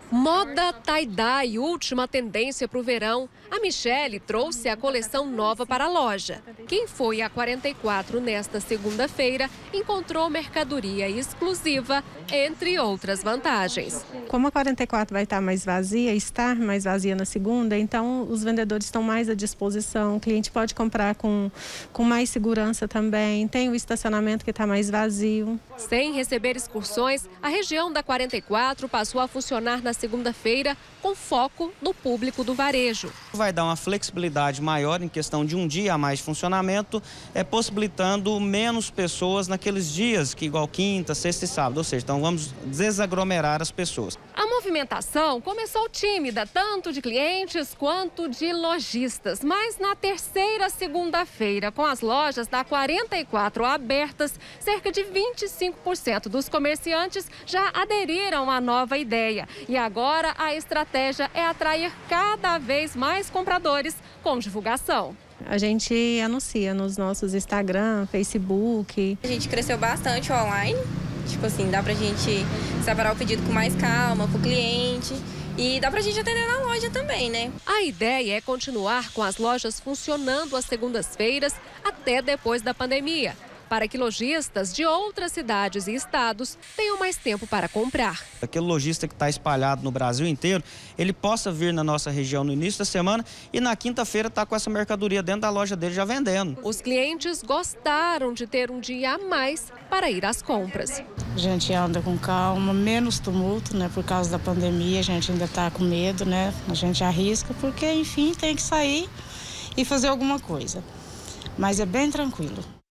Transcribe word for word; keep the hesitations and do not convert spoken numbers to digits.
Moda tie-dye, última tendência para o verão. A Michele trouxe a coleção nova para a loja. Quem foi à quarenta e quatro nesta segunda-feira encontrou mercadoria exclusiva, entre outras vantagens. Como a quarenta e quatro vai estar mais vazia, estar mais vazia na segunda, então os vendedores estão mais à disposição. O cliente pode comprar com, com mais segurança também. Tem o estacionamento que está mais vazio. Sem receber excursões, a região da quarenta e quatro passou a funcionar na segunda-feira com foco no público do varejo. Vai dar uma flexibilidade maior em questão de um dia a mais de funcionamento, é, possibilitando menos pessoas naqueles dias, que igual quinta, sexta e sábado, ou seja, então vamos desaglomerar as pessoas. A movimentação começou tímida, tanto de clientes quanto de lojistas. Mas na terceira segunda-feira, com as lojas da quarenta e quatro abertas, cerca de vinte e cinco por cento dos comerciantes já aderiram à nova ideia. E agora a estratégia é atrair cada vez mais compradores com divulgação. A gente anuncia nos nossos Instagram, Facebook. A gente cresceu bastante online. Tipo assim, dá pra gente separar o pedido com mais calma, pro cliente. E dá pra gente atender na loja também, né? A ideia é continuar com as lojas funcionando às segundas-feiras até depois da pandemia, para que lojistas de outras cidades e estados tenham mais tempo para comprar. Aquele lojista que está espalhado no Brasil inteiro, ele possa vir na nossa região no início da semana e na quinta-feira estar com essa mercadoria dentro da loja dele já vendendo. Os clientes gostaram de ter um dia a mais para ir às compras. A gente anda com calma, menos tumulto, né? Por causa da pandemia, a gente ainda está com medo, né? A gente arrisca porque, enfim, tem que sair e fazer alguma coisa. Mas é bem tranquilo.